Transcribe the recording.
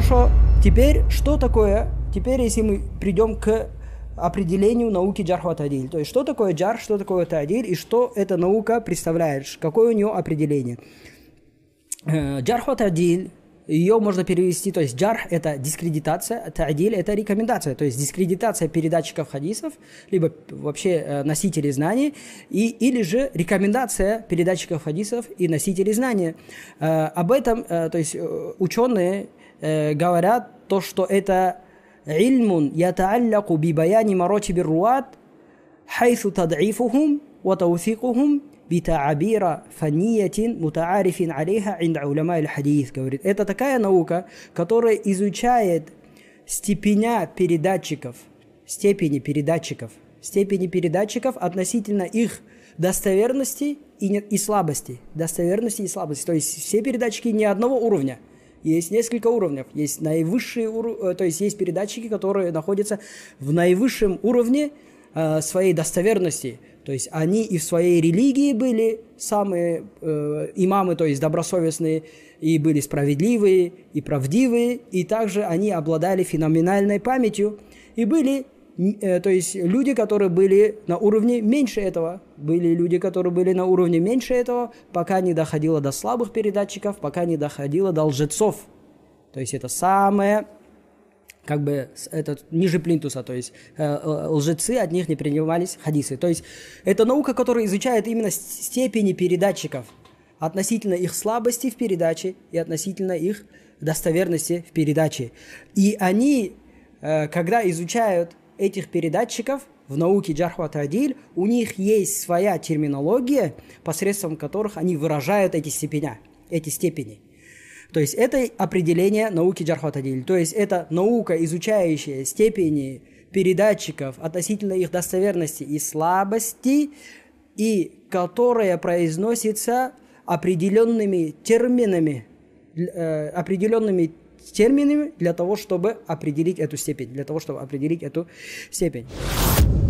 Хорошо, теперь что такое, теперь если мы придем к определению науки джарх ва та'диль, то есть что такое джарх, что такое та'диль и что эта наука представляет, какое у нее определение. Джарх ва та'диль, ее можно перевести, то есть джарх это дискредитация, та'диль это рекомендация, то есть дискредитация передатчиков хадисов, либо вообще носителей знаний, или же рекомендация передатчиков хадисов и носителей знания. Об этом, то есть ученые говорят то, что это ильмун ята'алляку би баяни маратибир руат хайсу тад'ифухум ва тауфикухум бита'абира фанниятин мутаарифин алейха инда уляма аль-хадис. Говорит, это такая наука, которая изучает степени передатчиков относительно их достоверности и слабости. Достоверности и слабости. То есть все передатчики не одного уровня. Есть несколько уровней. Есть наивысшие уровни, то есть есть передатчики, которые находятся в наивысшем уровне своей достоверности. То есть они и в своей религии были самые имамы, то есть добросовестные, и были справедливые, и правдивые, и также они обладали феноменальной памятью, и были, то есть люди, которые были на уровне меньше этого, пока не доходило до слабых передатчиков, пока не доходило до лжецов. То есть это самое, как бы, это ниже плинтуса, то есть лжецы, от них не принимались хадисы. То есть это наука, которая изучает именно степени передатчиков относительно их слабости в передаче и относительно их достоверности в передаче. И они, когда изучают этих передатчиков в науке джарх ва та'диль, у них есть своя терминология, посредством которых они выражают эти степени. То есть это определение науки джарх ва та'диль. То есть это наука, изучающая степени передатчиков относительно их достоверности и слабости, и которая произносится определенными терминами для того, чтобы определить эту степень.